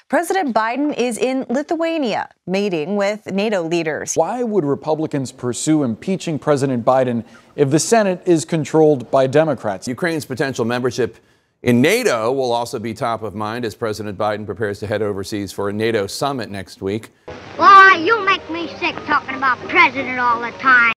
President Biden is in Lithuania, meeting with NATO leaders. Why would Republicans pursue impeaching President Biden if the Senate is controlled by Democrats? Ukraine's potential membership in NATO will also be top of mind as President Biden prepares to head overseas for a NATO summit next week. Boy, you make me sick talking about president all the time.